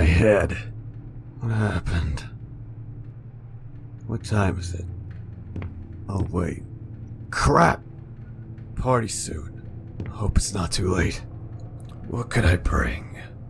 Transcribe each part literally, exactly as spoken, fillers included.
head. What happened? What time is it? Oh, wait. Crap! Party soon. Hope it's not too late. What could I bring?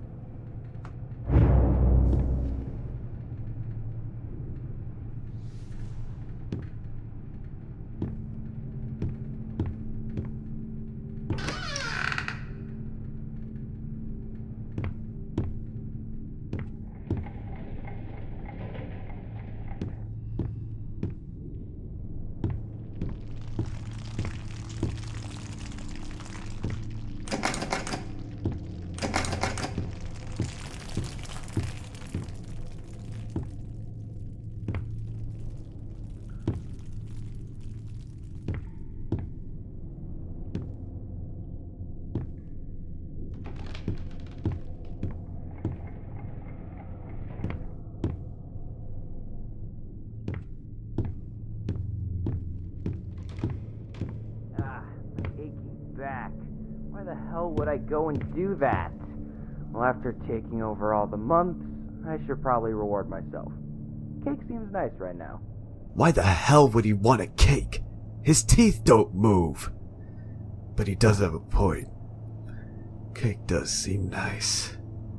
Back. Why the hell would I go and do that? Well, after taking over all the months, I should probably reward myself. Cake seems nice right now. Why the hell would he want a cake? His teeth don't move. But he does have a point. Cake does seem nice.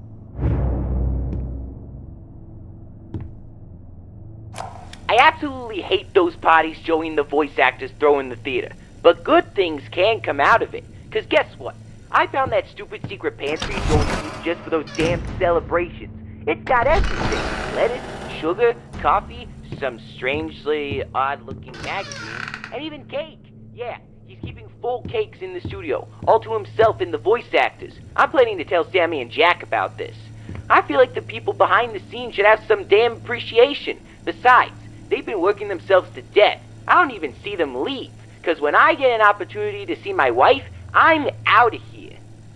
I absolutely hate those parties Joey and the voice actors throw in the theater. But good things can come out of it. Cause guess what? I found that stupid secret pantry Joey used just for those damn celebrations. It's got everything. Lettuce, sugar, coffee, some strangely odd-looking magazines, and even cake. Yeah, he's keeping full cakes in the studio, all to himself and the voice actors. I'm planning to tell Sammy and Jack about this. I feel like the people behind the scenes should have some damn appreciation. Besides, they've been working themselves to death. I don't even see them leave. Because when I get an opportunity to see my wife, I'm out of here.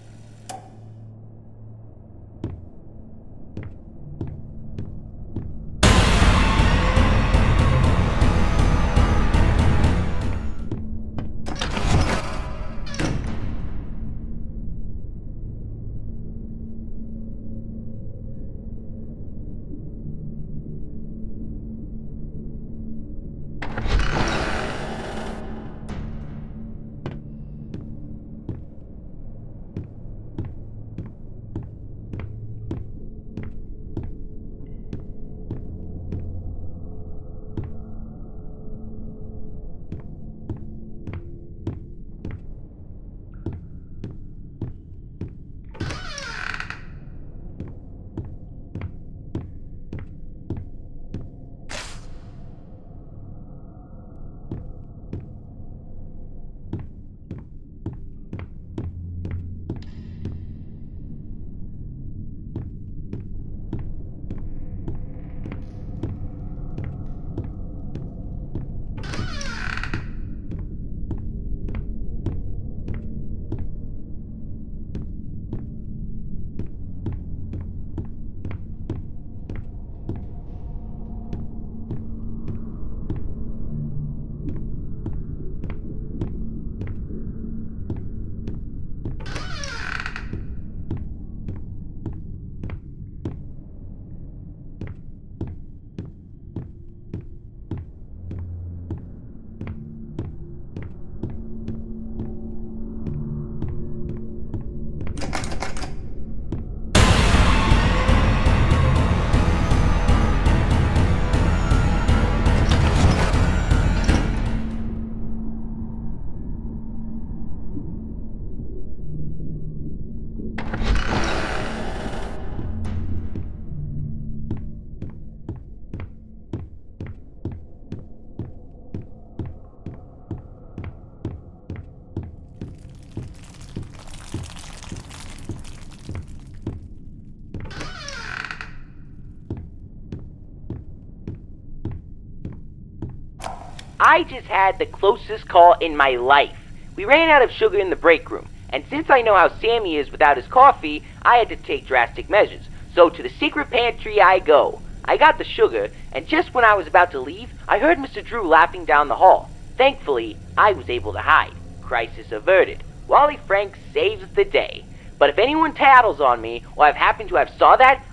I just had the closest call in my life. We ran out of sugar in the break room, and since I know how Sammy is without his coffee, I had to take drastic measures. So to the secret pantry I go. I got the sugar, and just when I was about to leave, I heard Mister Drew laughing down the hall. Thankfully, I was able to hide. Crisis averted. Wally Frank saves the day. But if anyone tattles on me, or I've happened to have saw that,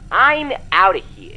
I'm out of here.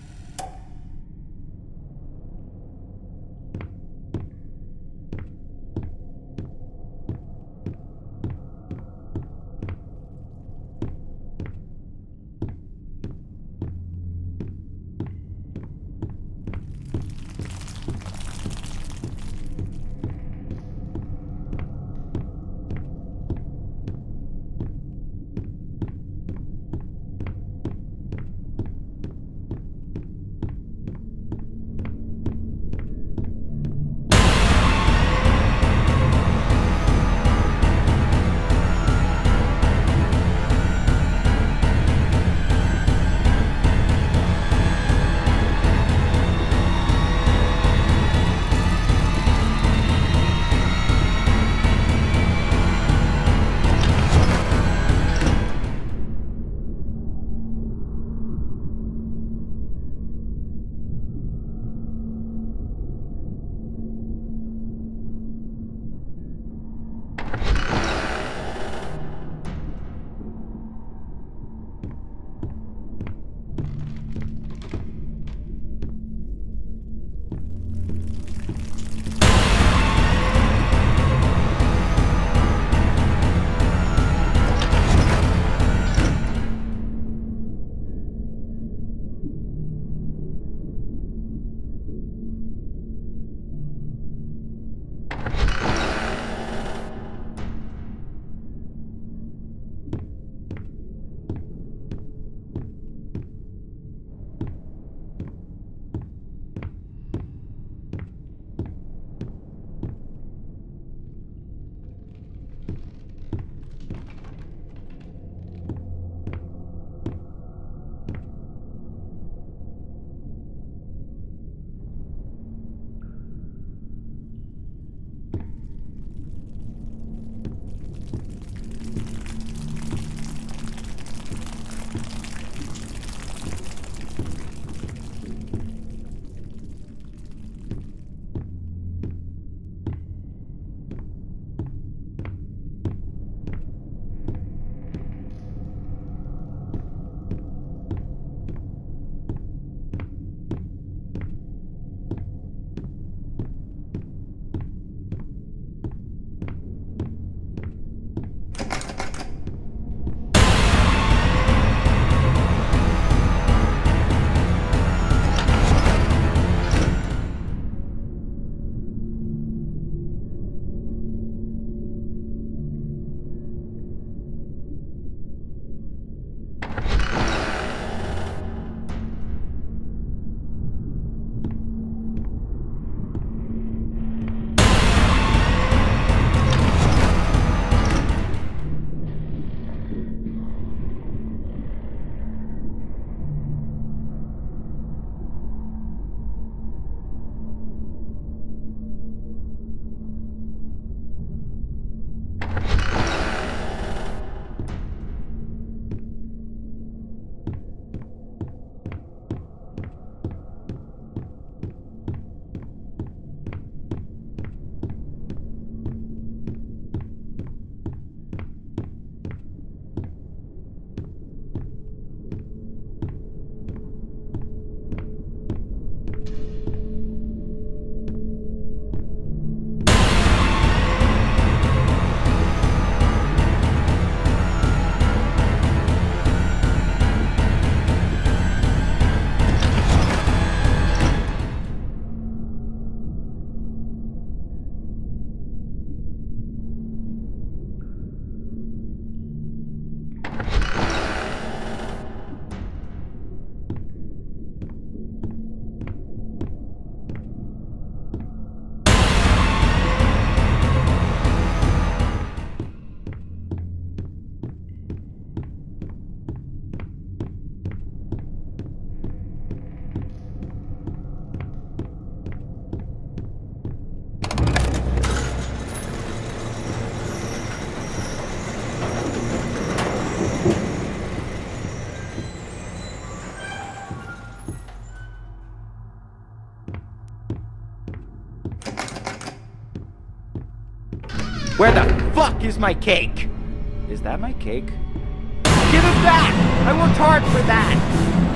Where the fuck is my cake? Is that my cake? Give it back! I worked hard for that!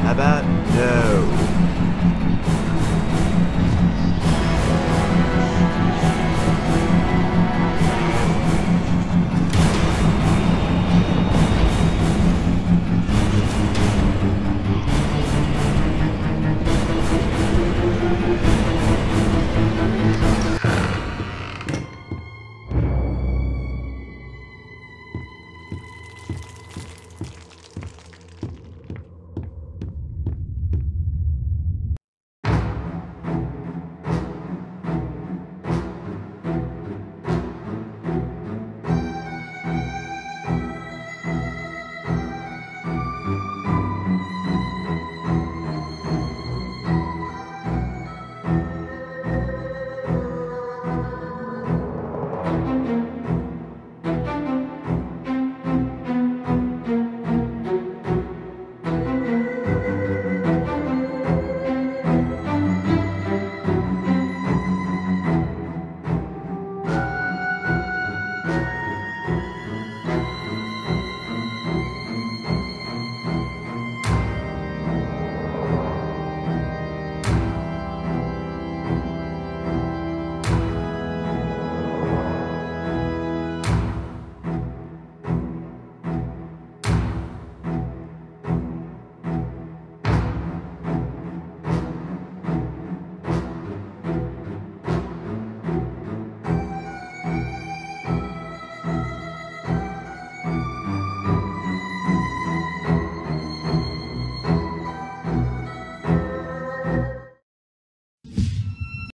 How about no?